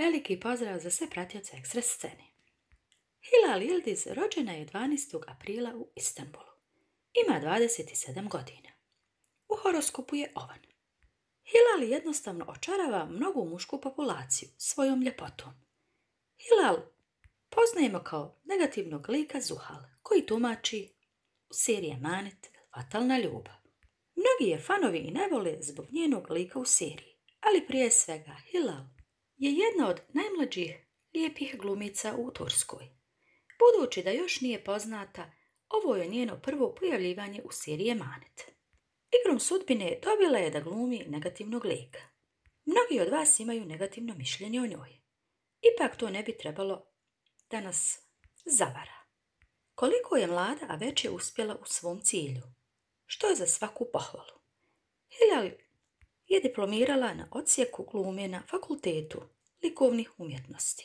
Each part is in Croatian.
Veliki pozdrav za sve pratioce Ekstra scene. Hilal Yildiz rođena je 12. aprila u Istanbulu. Ima 27 godina. U horoskopu je Ovan. Hilal jednostavno očarava mnogu mušku populaciju svojom ljepotom. Hilal poznajemo kao negativnog lika Zuhal, koji tumači u seriji Emanet fatalna ljubav. Mnogi je fanovi i ne vole zbog njenog lika u seriji, ali prije svega Hilal je jedna od najmlađih lijepih glumica u Turskoj. Budući da još nije poznata, ovo je njeno prvo pojavljivanje u seriji Emanet. Igrom sudbine dobila je da glumi negativnog lika. Mnogi od vas imaju negativno mišljenje o njoj. Ipak to ne bi trebalo da nas zavara. Koliko je mlada, a već je uspjela u svom cilju, što je za svaku pohvalu. Hilal je diplomirala na odsjeku glume na Fakultetu likovnih umjetnosti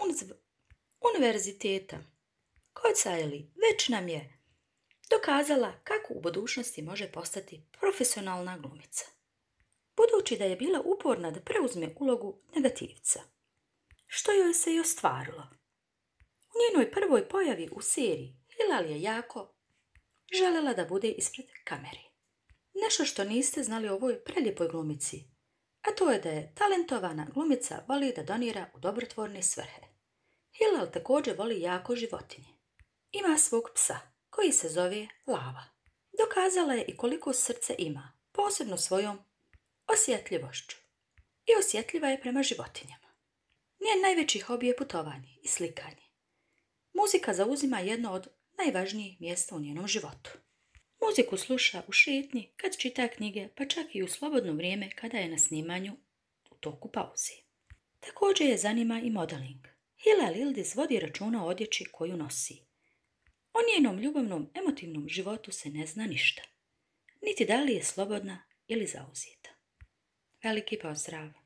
Univerziteta Kocaeli. Već nam je dokazala kako u budućnosti može postati profesionalna glumica. Budući da je bila uporna da preuzme ulogu negativca, što joj se i ostvarilo. U njenoj prvoj pojavi u seriji Hilal je jako željela da bude ispred kamere. Nešto što niste znali o ovoj prelijepoj glumici, a to je da je talentovana glumica voli da donira u dobrotvorne svrhe. Hilal također voli jako životinje. Ima svog psa, koji se zove Lava. Dokazala je i koliko srce ima, posebno svojom osjetljivošću. I osjetljiva je prema životinjama. Njen najveći hobi je putovanje i slikanje. Muzika zauzima jedno od najvažnijih mjesta u njenom životu. Muziku sluša u šetnji, kad čita knjige, pa čak i u slobodno vrijeme kada je na snimanju u toku pauze. Također je zanima i modeling. Hilal Yildiz vodi računa o odjeći koju nosi. O njenom ljubavnom, emotivnom životu se ne zna ništa. Niti da li je slobodna ili zauzeta. Veliki pozdrav!